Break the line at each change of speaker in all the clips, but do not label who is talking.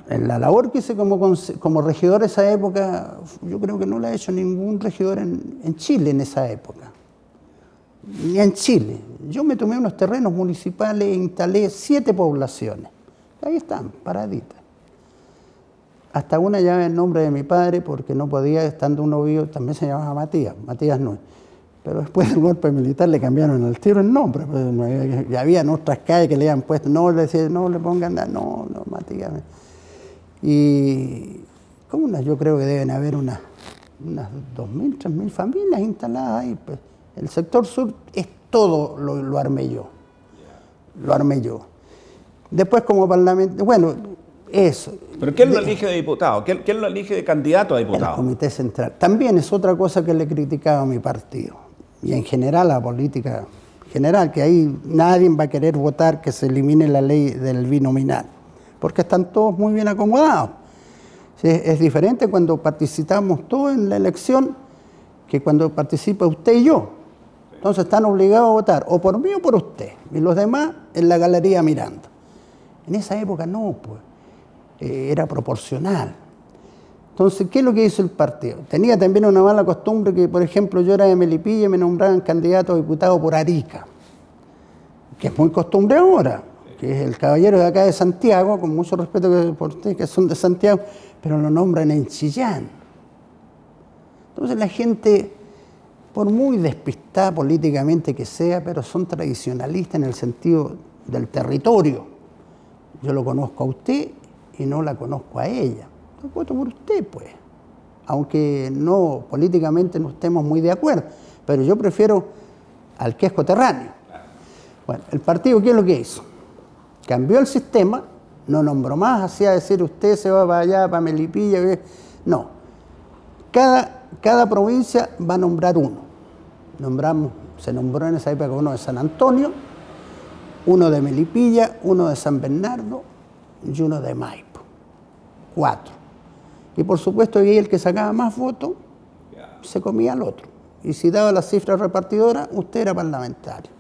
en la labor que hice como regidor esa época, yo creo que no la ha hecho ningún regidor en Chile en esa época. Ni en Chile. Yo me tomé unos terrenos municipales e instalé 7 poblaciones. Ahí están, paraditas. Hasta una llave en nombre de mi padre, porque no podía, estando uno vivo, también se llamaba Matías, Matías Núñez. Pero después del golpe militar le cambiaron al tiro el nombre. Pues, ya habían otras calles que le habían puesto, no, le decían, no le pongan nada, no, Matías. Y yo creo que deben haber unas 2.000, 3.000 familias instaladas ahí. Pues. El sector sur es todo, lo armé yo. Lo armé yo. Después como parlamentario, bueno, eso.
¿Pero quién lo elige de diputado? ¿Quién lo elige de candidato a diputado?
El Comité Central. También es otra cosa que le criticaba a mi partido. Y en general la política general, que ahí nadie va a querer votar que se elimine la ley del binominal, porque están todos muy bien acomodados. Es diferente cuando participamos todos en la elección que cuando participa usted y yo. Entonces están obligados a votar o por mí o por usted, y los demás en la galería mirando. En esa época no, pues, era proporcional. Entonces, ¿qué es lo que hizo el partido? Tenía también una mala costumbre que, por ejemplo, yo era de Melipilla y me nombraban candidato a diputado por Arica, que es muy costumbre ahora, que es el caballero de acá de Santiago, con mucho respeto por ustedes que son de Santiago, pero lo nombran en Chillán. Entonces la gente, por muy despistada políticamente que sea, pero son tradicionalistas en el sentido del territorio. Yo lo conozco a usted y no la conozco a ella. Yo voto por usted, pues. Aunque no, políticamente no estemos muy de acuerdo, pero yo prefiero al que es coterráneo. Bueno, el partido, ¿qué es lo que hizo? Cambió el sistema, no nombró más, hacía decir usted se va para allá, para Melipilla. No. Cada provincia va a nombrar uno. Se nombró en esa época uno de San Antonio, uno de Melipilla, uno de San Bernardo y uno de Maipo. 4. Y por supuesto, y el que sacaba más votos se comía al otro. Y si daba las cifras repartidoras, usted era parlamentario.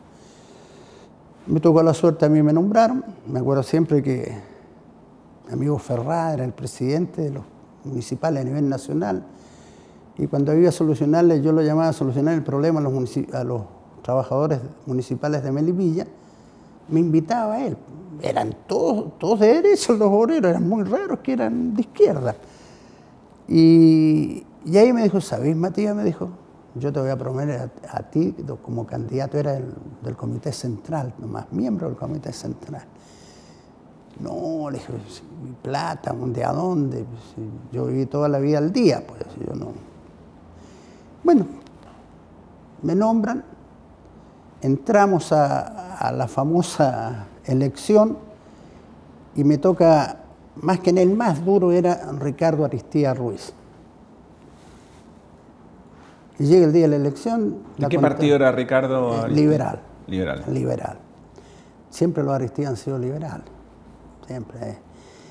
Me tocó la suerte, a mí me nombraron. Me acuerdo siempre que mi amigo Ferrá era el presidente de los municipales a nivel nacional. Y cuando iba a solucionarle, yo lo llamaba a solucionar el problema a los trabajadores municipales de Melipilla, me invitaba a él. Eran todos de derecha los obreros, eran muy raros que eran de izquierda. Y ahí me dijo, ¿sabéis, Matías? Me dijo, yo te voy a proponer a ti como candidato, era del Comité Central, nomás, miembro del Comité Central. No, le dije, mi plata, ¿de a dónde? Yo viví toda la vida al día, pues yo no. Bueno, me nombran, entramos a la famosa elección y me toca, más que en el más duro, era Ricardo Aristía Ruiz. Y llega el día de la elección.
¿De qué partido era Ricardo?
Liberal.
Liberal.
Liberal. Siempre los Aristía han sido liberales. Siempre.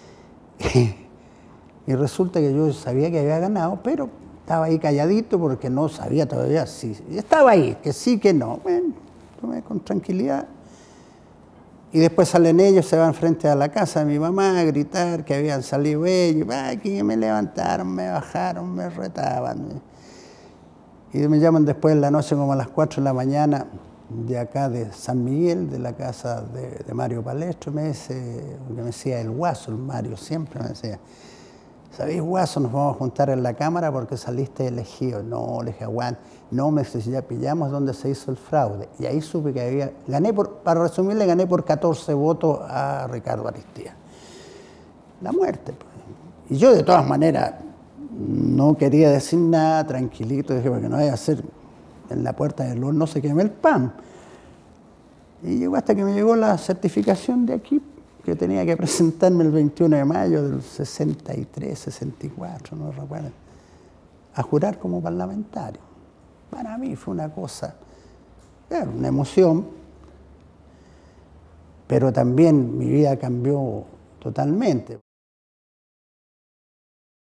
Y resulta que yo sabía que había ganado, pero estaba ahí calladito porque no sabía todavía si. Estaba ahí, que sí, que no. Bueno, tomé con tranquilidad. Y después salen ellos, se van frente a la casa de mi mamá a gritar que habían salido ellos. Aquí me levantaron, me bajaron, me retaban. Y me llaman después en la noche, como a las 4 de la mañana, de acá de San Miguel, de la casa de Mario Palestro, me decía el Guaso, el Mario, siempre me decía, ¿sabéis, Guaso, nos vamos a juntar en la Cámara porque saliste elegido? No, le dije, aguante. No, me dice, ya pillamos dónde se hizo el fraude. Y ahí supe que para resumirle, gané por 14 votos a Ricardo Aristía. La muerte, pues. Y yo, de todas maneras, no quería decir nada, tranquilito, dije, porque no vaya a ser en la puerta del horno se queme el pan. Y llegó hasta que me llegó la certificación de aquí, que tenía que presentarme el 21 de mayo del 63, 64, no recuerdo, a jurar como parlamentario. Para mí fue una cosa, una emoción, pero también mi vida cambió totalmente.